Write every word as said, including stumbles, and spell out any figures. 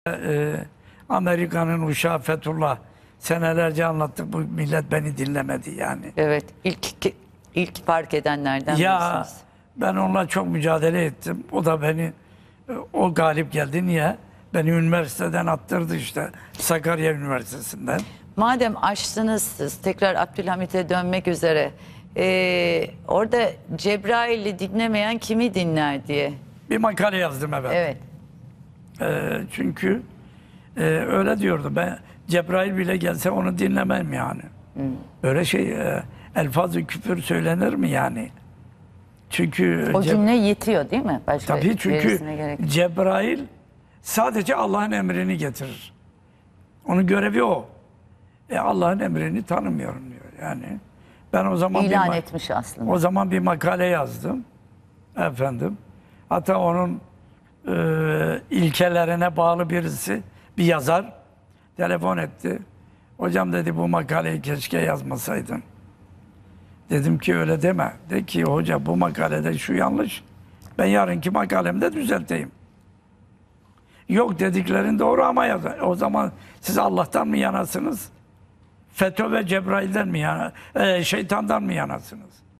Ee, Amerika'nın uşağı Fethullah senelerce anlattık, bu millet beni dinlemedi yani. Evet, ilk ilk fark edenlerden Ya birisiniz. ben onunla çok mücadele ettim. O da beni, o galip geldi. Niye? Beni üniversiteden attırdı işte. Sakarya Üniversitesi'nden. Madem açtınız siz, tekrar Abdülhamit'e dönmek üzere. Ee, orada Cebrail'i dinlemeyen kimi dinler diye. Bir makale yazdım, evet. Evet. Ee, çünkü e, öyle diyordu. Ben Cebrail bile gelse onu dinlemem yani. Hmm. Öyle şey, e, elfaz-ı küfür söylenir mi yani? Çünkü O Ce cümle yetiyor değil mi? Başka tabii, çünkü gerisine gerek yok. Cebrail sadece Allah'ın emrini getirir. Onun görevi o. E, Allah'ın emrini tanımıyorum diyor yani. Ben o zaman İlan bir etmiş aslında. O zaman bir makale yazdım efendim. Hatta onun e, ilkelerine bağlı birisi, bir yazar telefon etti. Hocam dedi, bu makaleyi keşke yazmasaydın. Dedim ki öyle deme. De ki hoca, bu makalede şu yanlış. Ben yarınki makalemde düzelteyim. Yok, dediklerin doğru ama yazar. O zaman siz Allah'tan mı yanasınız? FETÖ ve Cebrail'den mi yana, e, şeytandan mı yanasınız?